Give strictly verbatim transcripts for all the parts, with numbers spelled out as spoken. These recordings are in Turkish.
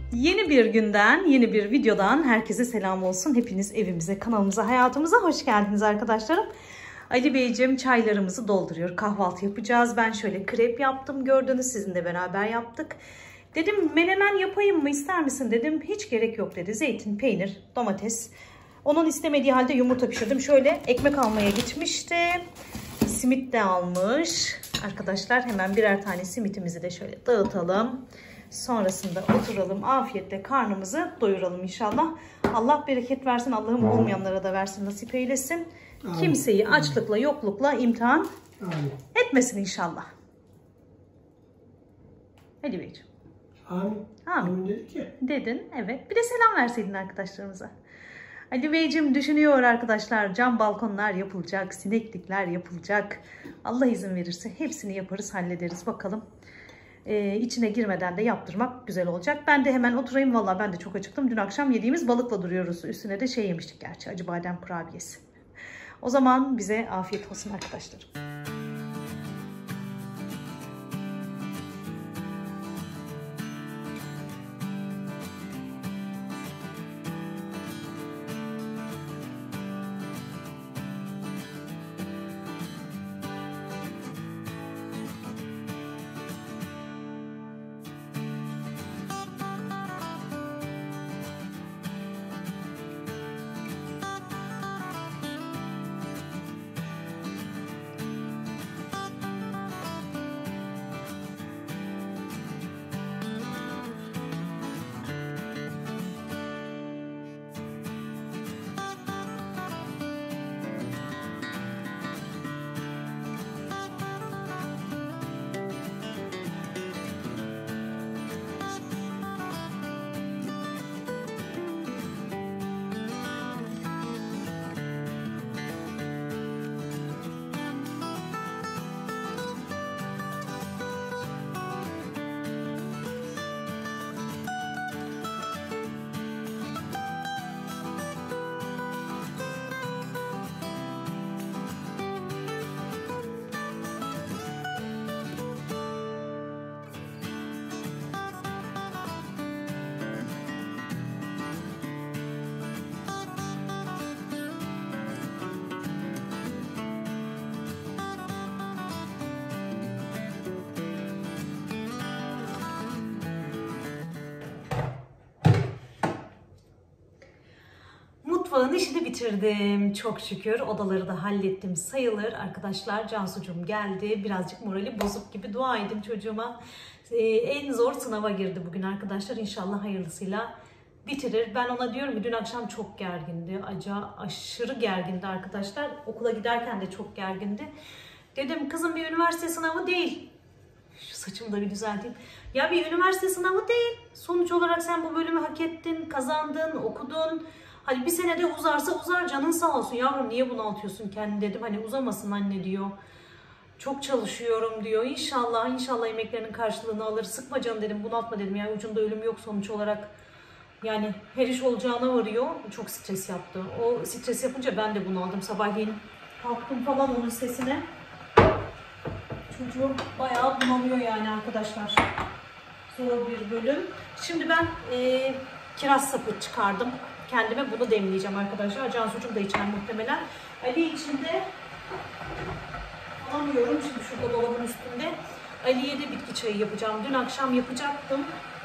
Yeni bir günden, yeni bir videodan herkese selam olsun. Hepiniz evimize, kanalımıza, hayatımıza hoş geldiniz arkadaşlarım. Ali Beyciğim çaylarımızı dolduruyor. Kahvaltı yapacağız. Ben şöyle krep yaptım. Gördünüz, sizinle beraber yaptık. Dedim menemen yapayım mı, ister misin dedim. Hiç gerek yok dedi. Zeytin, peynir, domates. Onun istemediği halde yumurta pişirdim. Şöyle ekmek almaya gitmişti. Simit de almış. Arkadaşlar hemen birer tane simitimizi de şöyle dağıtalım. Sonrasında oturalım, afiyetle karnımızı doyuralım inşallah. Allah bereket versin, Allah'ım olmayanlara da versin, nasip eylesin. Amin. Kimseyi açlıkla, yoklukla imtihan Amin. etmesin inşallah. Hadi Beyciğim. Amin. Amin. Amin dedi ki. Dedin, evet. Bir de selam verseydin arkadaşlarımıza. Ali Beyciğim düşünüyor arkadaşlar. Cam balkonlar yapılacak, sineklikler yapılacak. Allah izin verirse hepsini yaparız, hallederiz bakalım. Ee, içine girmeden de yaptırmak güzel olacak. Ben de hemen oturayım. Vallahi ben de çok acıktım. Dün akşam yediğimiz balıkla duruyoruz. Üstüne de şey yemiştik gerçi. Acı badem kurabiyesi. O zaman bize afiyet olsun arkadaşlarım. Mutfağın işini bitirdim. Çok şükür. Odaları da hallettim sayılır. Arkadaşlar Cansucuğum geldi. Birazcık morali bozuk gibi, dua edin çocuğuma. Ee, en zor sınava girdi bugün arkadaşlar. İnşallah hayırlısıyla bitirir. Ben ona diyorum ki dün akşam çok gergindi. Acayip aşırı gergindi arkadaşlar. Okula giderken de çok gergindi. Dedim kızım bir üniversite sınavı değil. Şu saçımı da bir düzelteyim. Ya bir üniversite sınavı değil. Sonuç olarak sen bu bölümü hak ettin, kazandın, okudun. Hani bir senede uzarsa uzar, canın sağ olsun yavrum, niye bunaltıyorsun kendini dedim. Hani uzamasın anne diyor. Çok çalışıyorum diyor. İnşallah inşallah emeklerinin karşılığını alır. Sıkma canım dedim, bunaltma dedim. Yani ucunda ölüm yok sonuç olarak. Yani her iş olacağına varıyor. Çok stres yaptı. O stres yapınca ben de bunaldım. Sabahleyin kalktım falan onun sesine. Çocuğum bayağı bunalıyor yani arkadaşlar. Zor bir bölüm. Şimdi ben e, kiraz sapı çıkardım. Kendime bunu demleyeceğim arkadaşlar. Cansucuğum da içer muhtemelen. Ali için de alamıyorum. Şimdi şurada dolabın üstünde. Ali'ye de bitki çayı yapacağım. Dün akşam yapacaktım.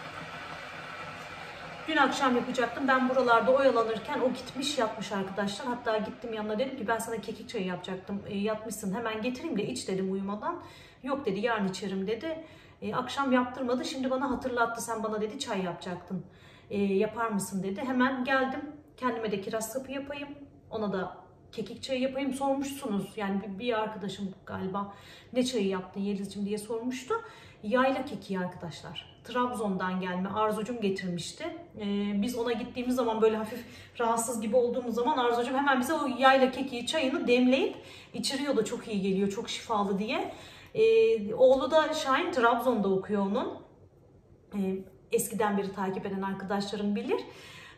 Dün akşam yapacaktım. Ben buralarda oyalanırken o gitmiş yatmış arkadaşlar. Hatta gittim yanına, dedim ki ben sana kekik çayı yapacaktım. E, yatmışsın, hemen getireyim de iç dedim uyumadan. Yok dedi, yarın içerim dedi. E, akşam yaptırmadı. Şimdi bana hatırlattı, sen bana dedi çay yapacaktın. E, yapar mısın dedi. Hemen geldim. Kendime de kiraz sapı yapayım. Ona da kekik çayı yapayım. Sormuşsunuz yani bir, bir arkadaşım galiba ne çayı yaptın Yelizciğim diye sormuştu. Yayla kekiği arkadaşlar. Trabzon'dan gelme, Arzucum getirmişti. Ee, biz ona gittiğimiz zaman böyle hafif rahatsız gibi olduğumuz zaman Arzucum hemen bize o yayla kekiği çayını demleyip içiriyordu. Çok iyi geliyor, çok şifalı diye. Ee, oğlu da Şahin Trabzon'da okuyor onun. Ee, eskiden beri takip eden arkadaşlarım bilir.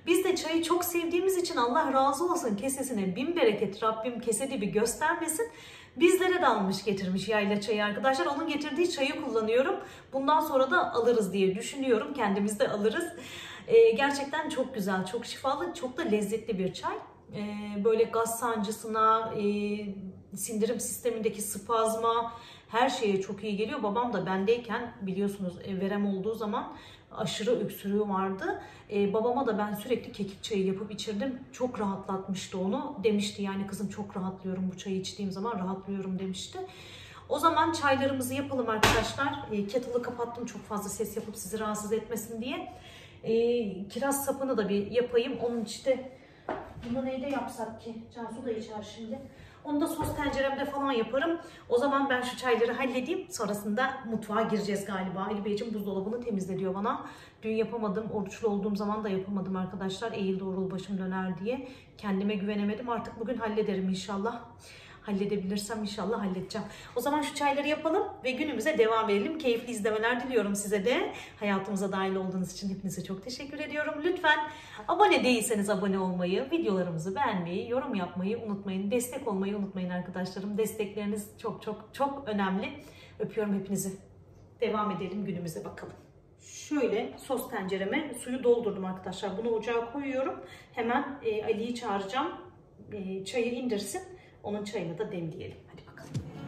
Biz de çayı çok sevdiğimiz için Allah razı olsun, kesesine bin bereket, Rabbim kese dibi göstermesin. Bizlere de almış getirmiş yayla çayı arkadaşlar. Onun getirdiği çayı kullanıyorum. Bundan sonra da alırız diye düşünüyorum. Kendimiz de alırız. Ee, gerçekten çok güzel, çok şifalı, çok da lezzetli bir çay. Ee, böyle gaz sancısına, e, sindirim sistemindeki spazma, her şeye çok iyi geliyor. Babam da bendeyken biliyorsunuz verem olduğu zaman aşırı öksürüğü vardı. Ee, babama da ben sürekli kekik çayı yapıp içirdim. Çok rahatlatmıştı onu. Demişti yani kızım çok rahatlıyorum bu çayı içtiğim zaman, rahatlıyorum demişti. O zaman çaylarımızı yapalım arkadaşlar. E, kettle'ı kapattım çok fazla ses yapıp sizi rahatsız etmesin diye. E, kiraz sapını da bir yapayım. Onun işte bunu neyde yapsak ki? Cansu da içer şimdi. Onu da sos tenceremde falan yaparım. O zaman ben şu çayları halledeyim. Sonrasında mutfağa gireceğiz galiba. Ali Beyciğim buzdolabını temizle diyor bana. Dün yapamadım. Oruçlu olduğum zaman da yapamadım arkadaşlar. Eğil doğrul başım döner diye. Kendime güvenemedim. Artık bugün hallederim inşallah. Halledebilirsem inşallah halledeceğim. O zaman şu çayları yapalım ve günümüze devam edelim. Keyifli izlemeler diliyorum size de. Hayatımıza dahil olduğunuz için hepinize çok teşekkür ediyorum. Lütfen abone değilseniz abone olmayı, videolarımızı beğenmeyi, yorum yapmayı unutmayın. Destek olmayı unutmayın arkadaşlarım. Destekleriniz çok çok çok önemli. Öpüyorum hepinizi. Devam edelim günümüze bakalım. Şöyle sos tencereme suyu doldurdum arkadaşlar. Bunu ocağa koyuyorum. Hemen e, Ali'yi çağıracağım. E, çayı indirsin. Onun çayını da demleyelim. Hadi bakalım.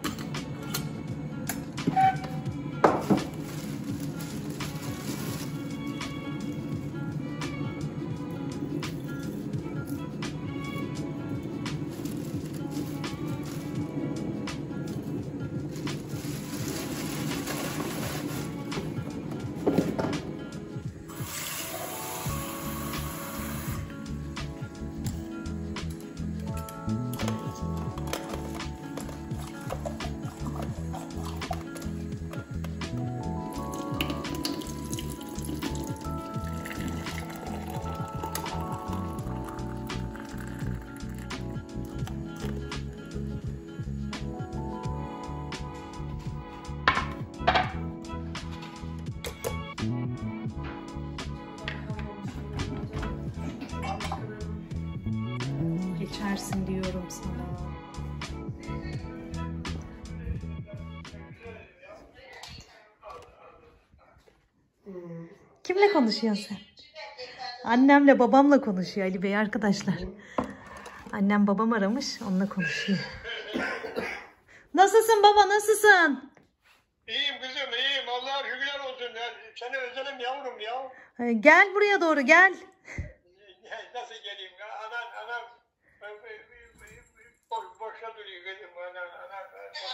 Geçersin diyorum sana. Kimle konuşuyorsun sen? Annemle babamla konuşuyor Ali Bey arkadaşlar. Annem babam aramış, onunla konuşuyor. Nasılsın baba, nasılsın? İyiyim kızım, iyiyim. Allah'a şükürler olsun. Seni özelim yavrum ya. Gel buraya doğru, gel. Nasıl geleyim? Anan, anan boş, boşa duruyor kızım. Anan, anan.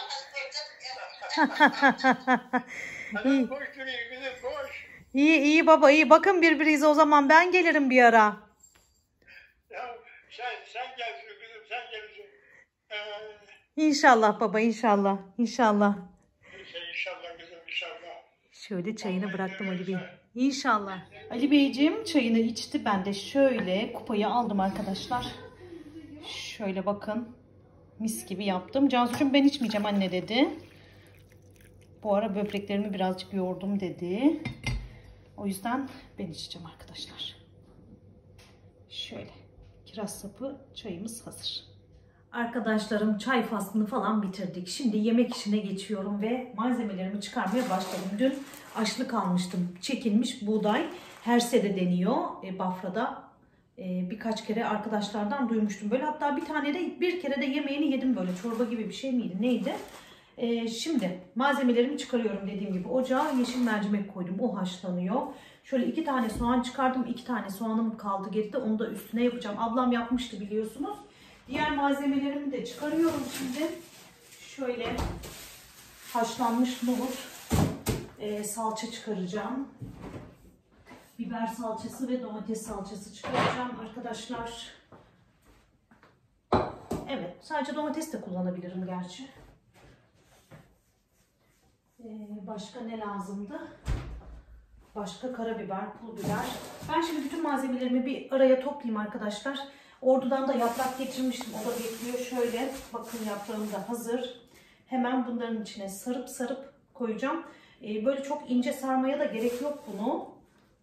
Anan boş duruyor kızım, boş. İyi, iyi baba, iyi. Bakın birbirinize o zaman, ben gelirim bir ara. Ya sen, sen gelsin kızım, sen gelsin. Ee, İnşallah baba, inşallah. İnşallah. İnşallah kızım, inşallah. Şöyle çayını bıraktım Ali Bey. İnşallah. Ali Beyciğim çayını içti. Ben de şöyle kupayı aldım arkadaşlar. Şöyle bakın. Mis gibi yaptım. Cansu'cum ben içmeyeceğim anne dedi. Bu ara böbreklerimi birazcık yordum dedi. O yüzden ben içeceğim arkadaşlar. Şöyle. Kiraz sapı çayımız hazır. Arkadaşlarım çay faslını falan bitirdik. Şimdi yemek işine geçiyorum ve malzemelerimi çıkarmaya başladım. Dün açlık almıştım. Çekilmiş buğday. Hersede deniyor e, Bafra'da. E, birkaç kere arkadaşlardan duymuştum. Böyle hatta bir tane de bir kere de yemeğini yedim böyle. Çorba gibi bir şey miydi? Neydi? E, şimdi malzemelerimi çıkarıyorum dediğim gibi. Ocağa yeşil mercimek koydum. O haşlanıyor. Şöyle iki tane soğan çıkardım. İki tane soğanım kaldı geride. Onu da üstüne yapacağım. Ablam yapmıştı biliyorsunuz. Diğer malzemelerimi de çıkarıyorum şimdi. Şöyle haşlanmış nohut, e, salça çıkaracağım. Biber salçası ve domates salçası çıkaracağım arkadaşlar. Evet, sadece domates de kullanabilirim gerçi. E, başka ne lazımdı? Başka karabiber, pul biber. Ben şimdi bütün malzemelerimi bir araya toplayayım arkadaşlar. Ordu'dan da yaprak getirmiştim. O da bekliyor. Şöyle bakın yaprağım da hazır. Hemen bunların içine sarıp sarıp koyacağım. Ee, böyle çok ince sarmaya da gerek yok bunu.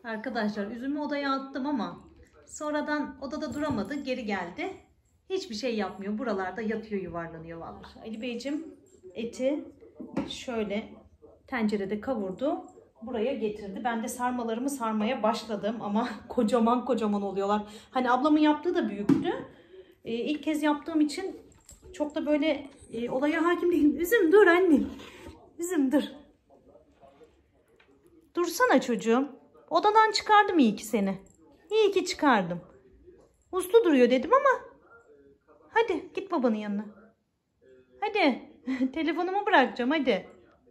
Arkadaşlar üzümü odaya attım ama sonradan odada duramadı, geri geldi. Hiçbir şey yapmıyor. Buralarda yatıyor, yuvarlanıyor vallahi. Ali Beyciğim eti şöyle tencerede kavurdu. Buraya getirdi. Ben de sarmalarımı sarmaya başladım ama kocaman kocaman oluyorlar. Hani ablamın yaptığı da büyüktü. Ee, ilk kez yaptığım için çok da böyle e, olaya hakim değilim. Üzüm dur annem. Üzüm dur. Dursana çocuğum. Odadan çıkardım iyi ki seni. İyi ki çıkardım. Uslu duruyor dedim ama. Hadi git babanın yanına. Hadi. Telefonumu bırakacağım hadi.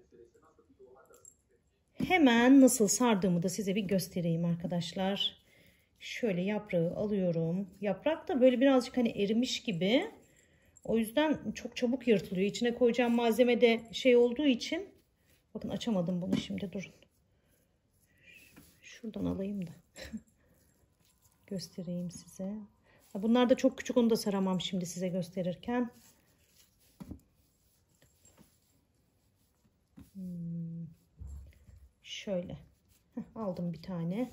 Hemen nasıl sardığımı da size bir göstereyim arkadaşlar. Şöyle yaprağı alıyorum. Yaprak da böyle birazcık hani erimiş gibi. O yüzden çok çabuk yırtılıyor. İçine koyacağım malzeme de şey olduğu için. Bakın açamadım bunu şimdi, durun. Şuradan alayım da göstereyim size. Bunlar da çok küçük, onu da saramam şimdi size gösterirken. Hmm. Şöyle Heh, aldım bir tane.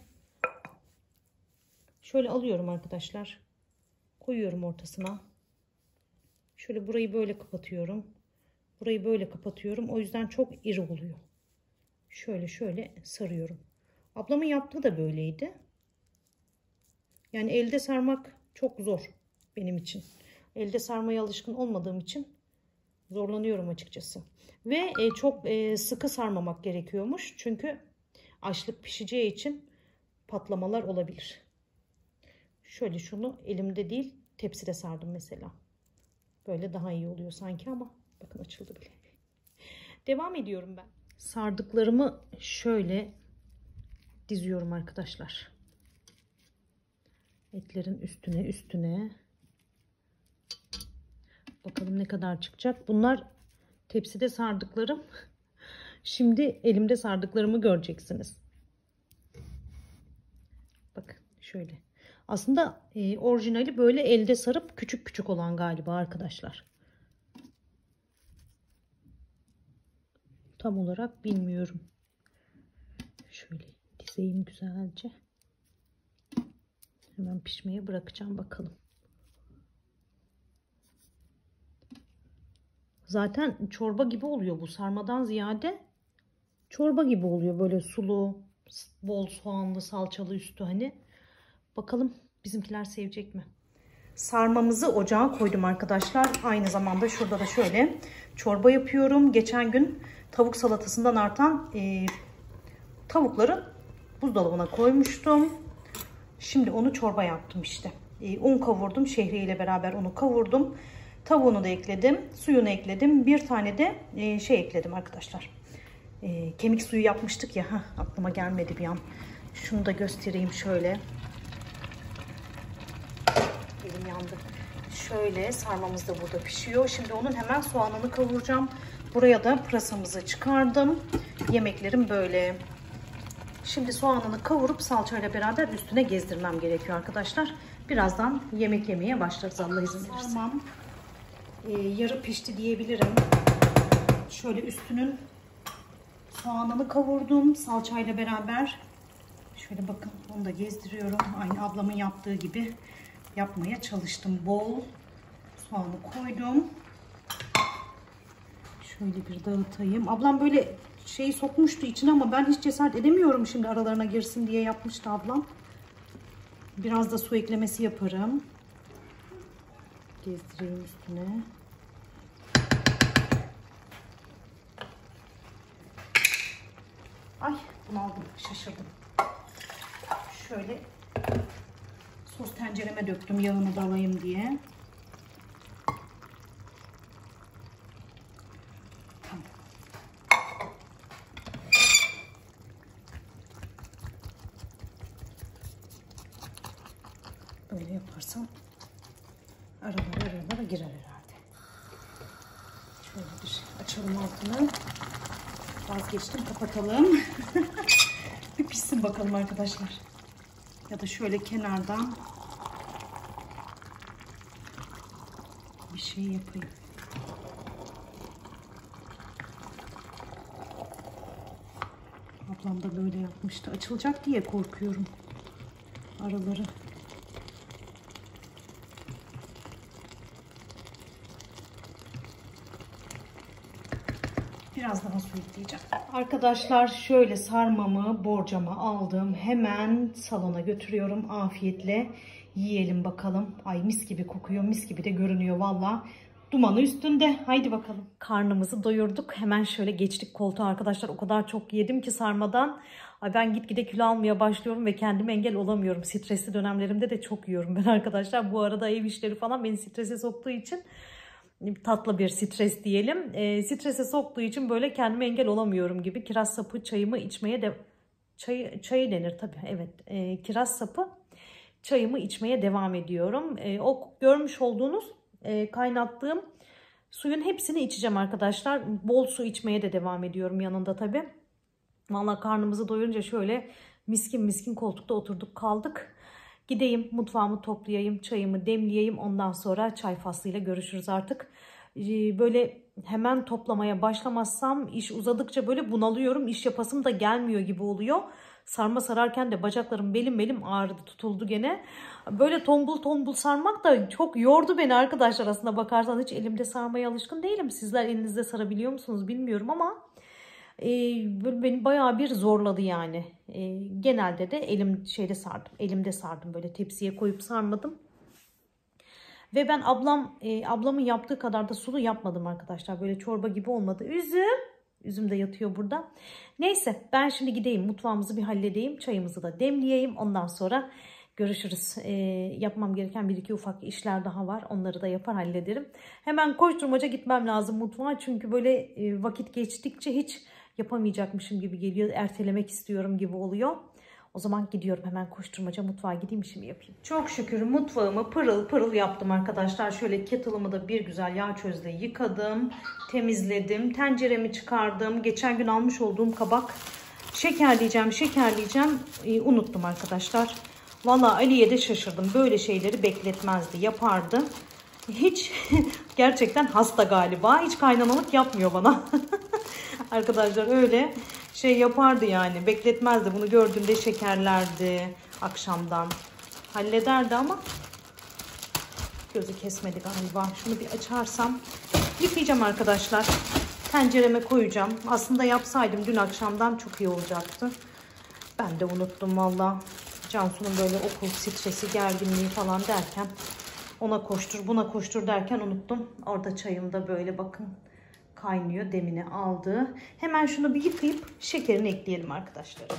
Şöyle alıyorum arkadaşlar. Koyuyorum ortasına. Şöyle burayı böyle kapatıyorum. Burayı böyle kapatıyorum. O yüzden çok iri oluyor. Şöyle şöyle sarıyorum. Ablamın yaptığı da böyleydi. Yani elde sarmak çok zor benim için. Elde sarmaya alışkın olmadığım için zorlanıyorum açıkçası. Ve e, çok e, sıkı sarmamak gerekiyormuş. Çünkü açlık pişeceği için patlamalar olabilir. Şöyle şunu elimde değil tepside sardım mesela. Böyle daha iyi oluyor sanki ama bakın açıldı bile. Devam ediyorum ben. Sardıklarımı şöyle diziyorum arkadaşlar. Etlerin üstüne üstüne. Bakalım ne kadar çıkacak. Bunlar tepside sardıklarım. Şimdi elimde sardıklarımı göreceksiniz. Bakın şöyle. Aslında e, orijinali böyle elde sarıp küçük küçük olan galiba arkadaşlar. Tam olarak bilmiyorum. Şöyle dizeyim güzelce. Hemen pişmeye bırakacağım bakalım. Zaten çorba gibi oluyor bu, sarmadan ziyade çorba gibi oluyor, böyle sulu, bol soğanlı, salçalı üstü hani. Bakalım bizimkiler sevecek mi? Sarmamızı ocağa koydum arkadaşlar. Aynı zamanda şurada da şöyle çorba yapıyorum. Geçen gün tavuk salatasından artan e, tavukları buzdolabına koymuştum. Şimdi onu çorba yaptım işte. E, un kavurdum. Şehriye ile beraber onu kavurdum. Tavuğunu da ekledim. Suyunu ekledim. Bir tane de e, şey ekledim arkadaşlar. E, kemik suyu yapmıştık ya. Heh, aklıma gelmedi bir an. Şunu da göstereyim şöyle. Elim yandı. Şöyle sarmamız da burada pişiyor. Şimdi onun hemen soğanını kavuracağım. Buraya da pırasamızı çıkardım. Yemeklerim böyle. Şimdi soğanını kavurup salçayla beraber üstüne gezdirmem gerekiyor arkadaşlar. Birazdan yemek yemeye başlarız Allah izin verirse. Sarmam e, yarı pişti diyebilirim. Şöyle üstünün soğanını kavurdum salçayla beraber. Şöyle bakın onu da gezdiriyorum. Aynı ablamın yaptığı gibi yapmaya çalıştım. Bol soğanı koydum. Şöyle bir dağıtayım. Ablam böyle şeyi sokmuştu içine ama ben hiç cesaret edemiyorum şimdi aralarına girsin diye yapmıştı ablam. Biraz da su eklemesi yaparım. Gezdireyim üstüne. Ay bunu aldım, şaşırdım. Şöyle sos tencereme döktüm yağını da alayım diye. Tamam. Böyle yaparsam aralara aralara girer herhalde. Şöyle bir açalım altını. Vazgeçtim, kapatalım. Bir pişsin bakalım arkadaşlar. Ya da şöyle kenardan bir şey yapayım. Ablam da böyle yapmıştı. Açılacak diye korkuyorum araları. Biraz daha su ekleyeceğim. Arkadaşlar şöyle sarmamı, borcamı aldım. Hemen salona götürüyorum. Afiyetle yiyelim bakalım. Ay mis gibi kokuyor, mis gibi de görünüyor valla. Dumanı üstünde. Haydi bakalım. Karnımızı doyurduk. Hemen şöyle geçtik koltuğa arkadaşlar. O kadar çok yedim ki sarmadan. Ay ben gitgide kilo almaya başlıyorum ve kendime engel olamıyorum. Stresli dönemlerimde de çok yiyorum ben arkadaşlar. Bu arada ev işleri falan beni strese soktuğu için, tatlı bir stres diyelim. E, strese soktuğu için böyle kendime engel olamıyorum gibi. Kiraz sapı çayımı içmeye de çayı çayı denir tabii. Evet. E, kiraz sapı çayımı içmeye devam ediyorum. E, o görmüş olduğunuz e, kaynattığım suyun hepsini içeceğim arkadaşlar. Bol su içmeye de devam ediyorum yanında tabii. Vallahi karnımızı doyunca şöyle miskin miskin koltukta oturduk kaldık. Gideyim mutfağımı toplayayım, çayımı demleyeyim. Ondan sonra çay faslıyla görüşürüz artık. Böyle hemen toplamaya başlamazsam iş uzadıkça böyle bunalıyorum. İş yapasım da gelmiyor gibi oluyor. Sarma sararken de bacaklarım belim belim ağrıdı, tutuldu gene. Böyle tombul tombul sarmak da çok yordu beni arkadaşlar. Aslında bakarsan hiç elimde sarmaya alışkın değilim. Sizler elinizde sarabiliyor musunuz bilmiyorum ama e, beni bayağı bir zorladı yani. E, genelde de elim şeyde sardım. Elimde sardım, böyle tepsiye koyup sarmadım. Ve ben ablam e, ablamın yaptığı kadar da sulu yapmadım arkadaşlar. Böyle çorba gibi olmadı. Üzüm. Üzüm de yatıyor burada. Neyse ben şimdi gideyim mutfağımızı bir halledeyim. Çayımızı da demleyeyim. Ondan sonra görüşürüz. E, yapmam gereken bir iki ufak işler daha var. Onları da yapar hallederim. Hemen koşturmaca gitmem lazım mutfağa. Çünkü böyle e, vakit geçtikçe hiç yapamayacakmışım gibi geliyor. Ertelemek istiyorum gibi oluyor. O zaman gidiyorum hemen koşturmaca mutfağa gideyim, işimi yapayım. Çok şükür mutfağımı pırıl pırıl yaptım arkadaşlar. Şöyle kettle'ımı da bir güzel yağ çözle yıkadım. Temizledim. Tenceremi çıkardım. Geçen gün almış olduğum kabak şekerleyeceğim şekerleyeceğim. Ee, unuttum arkadaşlar. Vallahi Ali'ye de şaşırdım. Böyle şeyleri bekletmezdi. Yapardı. Hiç gerçekten hasta galiba. Hiç kaynanalık yapmıyor bana. Arkadaşlar öyle şey yapardı yani, bekletmezdi. Bunu gördüğünde şekerlerdi akşamdan, hallederdi ama gözü kesmedi galiba. Şunu bir açarsam yıkayacağım arkadaşlar, tencereme koyacağım. Aslında yapsaydım dün akşamdan çok iyi olacaktı. Ben de unuttum valla. Cansu'nun böyle okul stresi, gerginliği falan derken, ona koştur buna koştur derken unuttum. Orada çayım da böyle bakın kaynıyor, demini aldı. Hemen şunu bir yıkayıp şekerini ekleyelim arkadaşlar.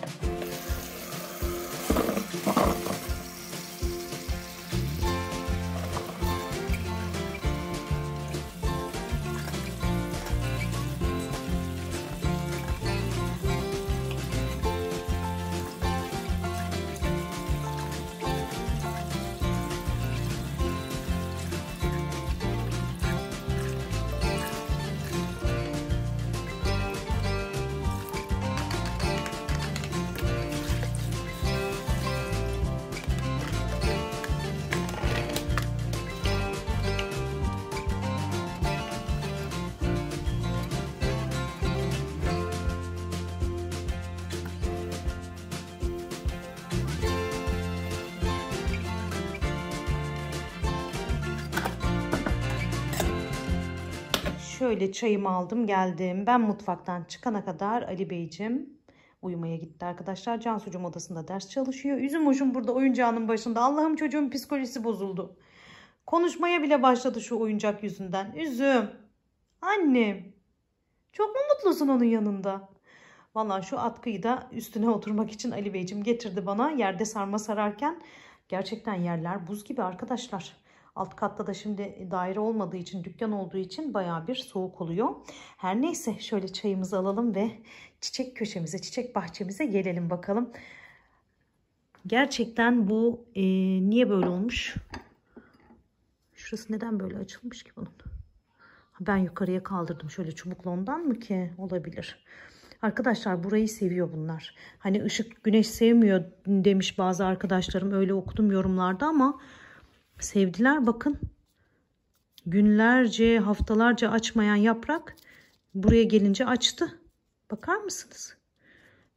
Şöyle çayımı aldım geldim. Ben mutfaktan çıkana kadar Ali Beyciğim uyumaya gitti arkadaşlar. Cansucuğum odasında ders çalışıyor. Üzüm ucum burada oyuncağının başında. Allah'ım çocuğun psikolojisi bozuldu. Konuşmaya bile başladı şu oyuncak yüzünden. Üzüm. Annem. Çok mu mutlusun onun yanında? Vallahi şu atkıyı da üstüne oturmak için Ali Beyciğim getirdi bana. Yerde sarma sararken gerçekten yerler buz gibi arkadaşlar. Alt katta da şimdi daire olmadığı için, dükkan olduğu için bayağı bir soğuk oluyor. Her neyse şöyle çayımızı alalım ve çiçek köşemize, çiçek bahçemize gelelim bakalım. Gerçekten bu e, niye böyle olmuş? Şurası neden böyle açılmış ki bunun? Ben yukarıya kaldırdım şöyle çubukla, ondan mı ki? Olabilir. Arkadaşlar burayı seviyor bunlar. Hani ışık, güneş sevmiyor demiş bazı arkadaşlarım. Öyle okudum yorumlarda ama sevdiler. Bakın, günlerce, haftalarca açmayan yaprak buraya gelince açtı. Bakar mısınız?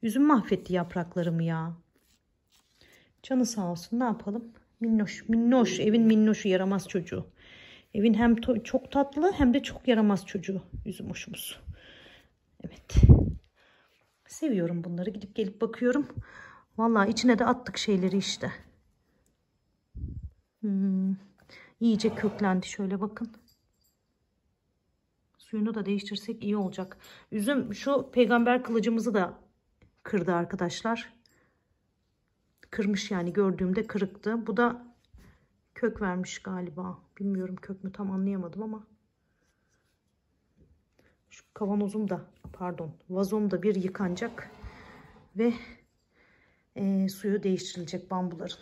Üzüm mahvetti yapraklarımı ya. Canı sağ olsun, ne yapalım. Minnoş, minnoş, evin minnoşu, yaramaz çocuğu. Evin hem çok tatlı hem de çok yaramaz çocuğu üzüm hoşumuz. Evet. Seviyorum bunları, gidip gelip bakıyorum. Vallahi içine de attık şeyleri işte. Hmm. İyice köklendi, şöyle bakın. Suyunu da değiştirsek iyi olacak. Üzüm şu peygamber kılıcımızı da kırdı arkadaşlar. Kırmış yani, gördüğümde kırıktı. Bu da kök vermiş galiba. Bilmiyorum, kök mü, tam anlayamadım ama. Şu kavanozum da, pardon, vazom da bir yıkanacak. Ve e, suyu değiştirilecek bambuların.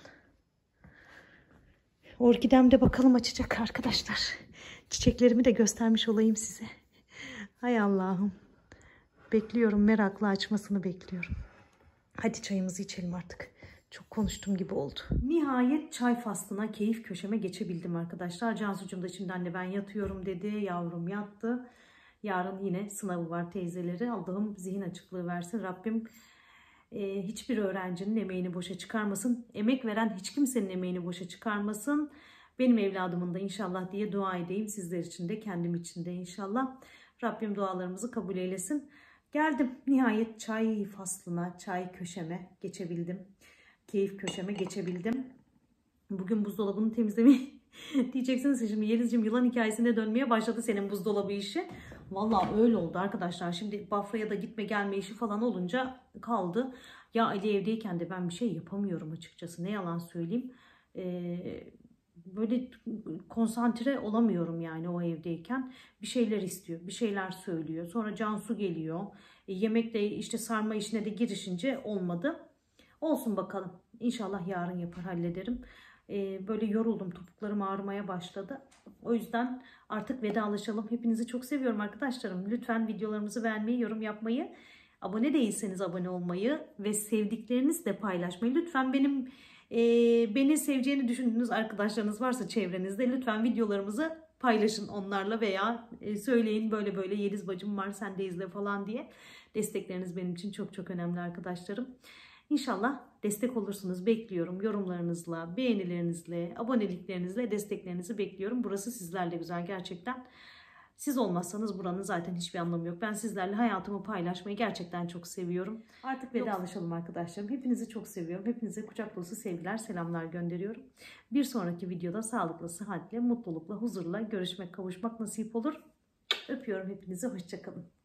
Orkidem de bakalım açacak arkadaşlar. Çiçeklerimi de göstermiş olayım size. Hay Allah'ım. Bekliyorum, merakla açmasını bekliyorum. Hadi çayımızı içelim artık. Çok konuştum gibi oldu. Nihayet çay faslına, keyif köşeme geçebildim arkadaşlar. Cansucuğum da şimdi anne ben yatıyorum dedi. Yavrum yattı. Yarın yine sınavı var teyzeleri. Allah'ım zihin açıklığı versin. Rabbim e, hiçbir öğrencinin emeğini boşa çıkarmasın. Emek veren hiç kimsenin emeğini boşa çıkarmasın. Benim evladımın da inşallah diye dua edeyim. Sizler için de, kendim için de inşallah. Rabbim dualarımızı kabul eylesin. Geldim nihayet çay faslına, çay köşeme geçebildim. Keyif köşeme geçebildim. Bugün buzdolabını temizlemeyi diyeceksiniz şimdi Yelizciğim, yılan hikayesine dönmeye başladı senin buzdolabı işi. Vallahi öyle oldu arkadaşlar. Şimdi Bafra'ya da gitme gelme işi falan olunca kaldı. Ya Ali evdeyken de ben bir şey yapamıyorum açıkçası. Ne yalan söyleyeyim. Ee, böyle konsantre olamıyorum yani o evdeyken. Bir şeyler istiyor, bir şeyler söylüyor. Sonra Cansu geliyor. E, yemekte işte sarma işine de girişince olmadı. Olsun bakalım. İnşallah yarın yapar, hallederim. Ee, böyle yoruldum. Topuklarım ağrımaya başladı. O yüzden artık vedalaşalım. Hepinizi çok seviyorum arkadaşlarım. Lütfen videolarımızı beğenmeyi, yorum yapmayı, abone değilseniz abone olmayı ve sevdiklerinizle paylaşmayı. Lütfen benim e, beni seveceğini düşündüğünüz arkadaşlarınız varsa çevrenizde lütfen videolarımızı paylaşın onlarla veya e, söyleyin böyle böyle Yeliz bacım var sen de izle falan diye. Destekleriniz benim için çok çok önemli arkadaşlarım. İnşallah destek olursunuz. Bekliyorum. Yorumlarınızla, beğenilerinizle, aboneliklerinizle desteklerinizi bekliyorum. Burası sizlerle güzel gerçekten. Siz olmazsanız buranın zaten hiçbir anlamı yok. Ben sizlerle hayatımı paylaşmayı gerçekten çok seviyorum. Artık vedalaşalım arkadaşlarım. Hepinizi çok seviyorum. Hepinize kucak dolusu sevgiler, selamlar gönderiyorum. Bir sonraki videoda sağlıkla, sıhhatle, mutlulukla, huzurla görüşmek, kavuşmak nasip olur. Öpüyorum hepinizi. Hoşça kalın.